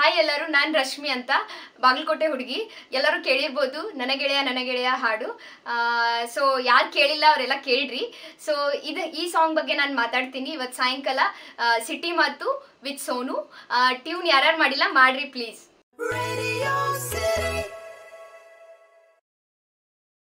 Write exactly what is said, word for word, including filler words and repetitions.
Hi ಎಲ್ಲರೂ, ನಾನು ರಶ್ಮಿ ಅಂತ, ಬಾಗಲಕೋಟೆ ಹುಡುಗಿ. ಎಲ್ಲರೂ ಕೇಳಿರ್ಬೋದು ನನ್ನ ಗೆಳೆಯ ನನ್ನ ಗೆಳೆಯ ಹಾಡು. ಸೊ ಯಾರು ಕೇಳಿಲ್ಲ ಅವರೆಲ್ಲ ಕೇಳ್ರಿ. ಸೊ ಇದು ಈ ಸಾಂಗ್ ಬಗ್ಗೆ ನಾನು ಮಾತಾಡ್ತೀನಿ ಇವತ್ತು ಸಾಯಂಕಾಲ. ಸಿಟಿ ಮಾತು ವಿತ್ ಸೋನು. ಟ್ಯೂನ್ ಯಾರ್ಯಾರು ಮಾಡಿಲ್ಲ ಮಾಡ್ರಿ ಪ್ಲೀಸ್.